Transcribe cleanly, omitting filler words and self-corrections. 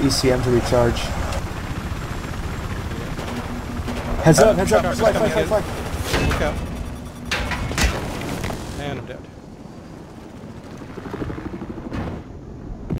ECM to recharge. Heads up, fly. Look out. And I'm dead.